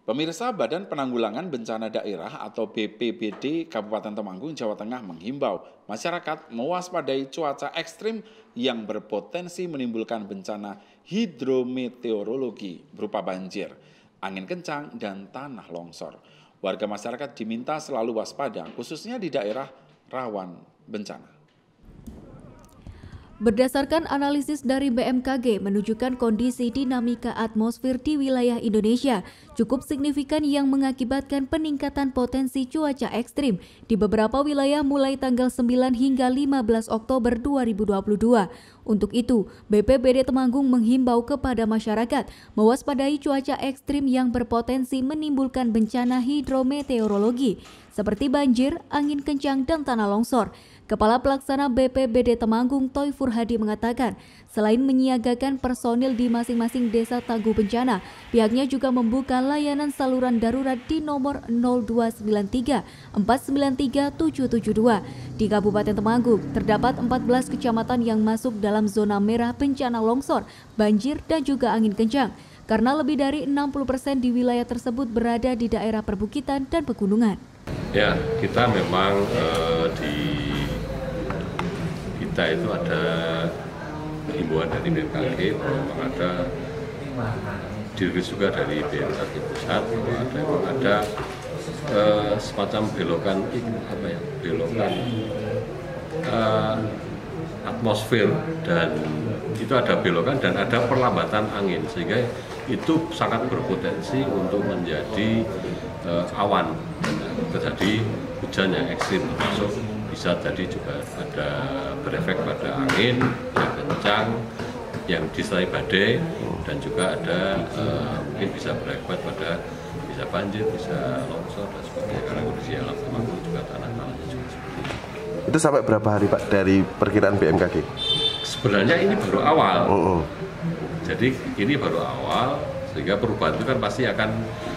Pemirsa, Badan Penanggulangan Bencana Daerah atau BPBD Kabupaten Temanggung, Jawa Tengah menghimbau masyarakat mewaspadai cuaca ekstrim yang berpotensi menimbulkan bencana hidrometeorologi berupa banjir, angin kencang, dan tanah longsor. Warga masyarakat diminta selalu waspada, khususnya di daerah rawan bencana. Berdasarkan analisis dari BMKG menunjukkan kondisi dinamika atmosfer di wilayah Indonesia cukup signifikan yang mengakibatkan peningkatan potensi cuaca ekstrim di beberapa wilayah mulai tanggal 9 hingga 15 Oktober 2022. Untuk itu, BPBD Temanggung menghimbau kepada masyarakat mewaspadai cuaca ekstrim yang berpotensi menimbulkan bencana hidrometeorologi seperti banjir, angin kencang, dan tanah longsor. Kepala Pelaksana BPBD Temanggung Toifur Hadi mengatakan, selain menyiagakan personil di masing-masing desa tangguh bencana, pihaknya juga membuka layanan saluran darurat di nomor 0293 493 772. Di Kabupaten Temanggung, terdapat 14 kecamatan yang masuk dalam zona merah bencana longsor, banjir, dan juga angin kencang. Karena lebih dari 60% di wilayah tersebut berada di daerah perbukitan dan pegunungan. Ya, kita memang kita itu ada himbauan dari BMKG bahwa ada dirilis juga dari BMKG pusat bahwa ada semacam belokan atmosfer, dan itu ada belokan dan ada perlambatan angin sehingga itu sangat berpotensi untuk menjadi awan dan terjadi hujan yang ekstrim, termasuk bisa jadi juga ada berefek pada angin yang kencang yang disertai badai, dan juga ada mungkin bisa berakibat pada bisa banjir, bisa longsor dan sebagainya, karena kondisi alam Temanggung juga tanah-tanahnya juga seperti itu. Itu sampai berapa hari Pak dari perkiraan BMKG? Sebenarnya ini baru awal. Jadi ini baru awal, sehingga perubahan itu kan pasti akan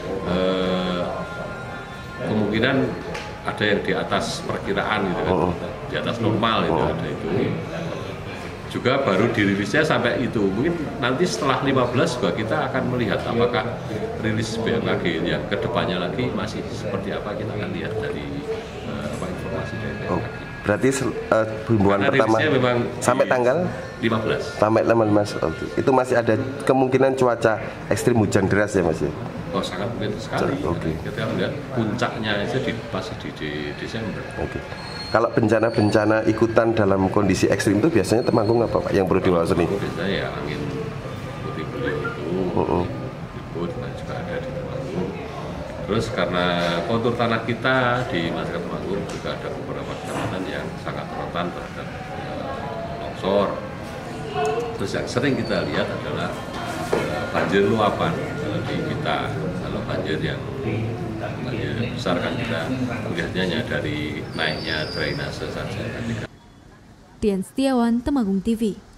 kemungkinan ada yang di atas perkiraan gitu kan, di atas normal itu ada itu. Juga baru dirilisnya sampai itu. Mungkin nanti setelah 15 juga kita akan melihat apakah rilis BMKG yang kedepannya lagi masih seperti apa, kita akan lihat dari informasi dari BMKG. Berarti himbauan pertama sampai tanggal 15. Sampai 15 itu masih ada kemungkinan cuaca ekstrim hujan deras ya Mas? Oh, sangat mungkin sekali. Kita lihat puncaknya itu pasti di Desember. Kalau bencana-bencana ikutan dalam kondisi ekstrim itu biasanya Temanggung apa Pak yang perlu diwaspadai? Biasanya ya angin putih beliau itu, ribut dan juga ada di Temanggung. Terus karena kontur tanah kita di masyarakat Temanggung juga ada beberapa kecamatan yang sangat rentan terhadap longsor. Terus yang sering kita lihat adalah banjir luapan di kita. Kalau banjir yang besar kan kita melihatnya dari naiknya drainase saja. Dian Setiawan, Temanggung TV.